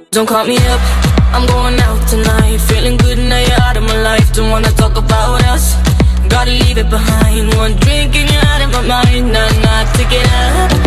Don't call me up, I'm going out tonight. Feeling good now you're out of my life. Don't wanna talk about us, gotta leave it behind. One drink and you're out of my mind. Nah, nah, take it out.